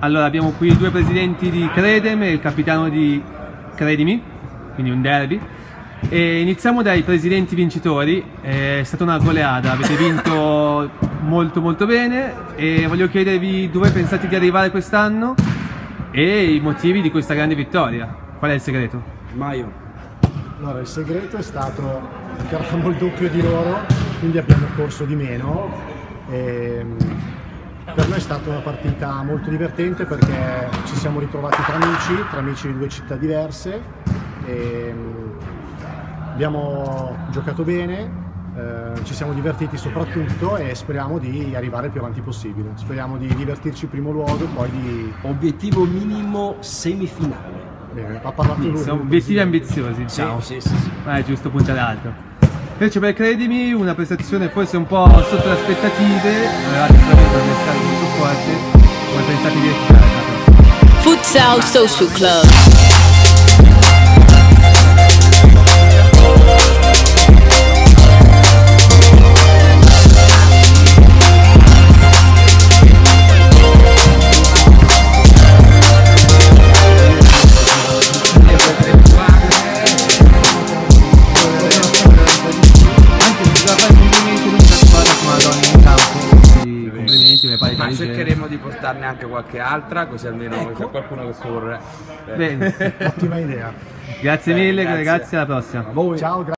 Allora, abbiamo qui due presidenti di Credem e il capitano di Credimi, quindi un derby. E iniziamo dai presidenti vincitori. È stata una goleada, avete vinto molto bene e voglio chiedervi dove pensate di arrivare quest'anno e i motivi di questa grande vittoria. Qual è il segreto? Maio. Allora, il segreto è stato che eravamo il doppio di loro, quindi abbiamo corso di meno. Per noi è stata una partita molto divertente perché ci siamo ritrovati tra amici di due città diverse. Abbiamo giocato bene, ci siamo divertiti soprattutto e speriamo di arrivare il più avanti possibile. Speriamo di divertirci in primo luogo, poi di... Obiettivo minimo semifinale. Bene, ha parlato lui. Sono obiettivi ambiziosi, diciamo. Sì. Ma è giusto puntare alto. Invece per Credimi una prestazione forse un po' sotto le aspettative, avevate sicuramente un messaggio molto forte, come pensate di recuperare? Futsal Social Club. Ma cercheremo di portarne anche qualche altra, così almeno c'è qualcuno che corre. Bene. Ottima idea. Grazie mille ragazzi, alla prossima. Ciao, grazie.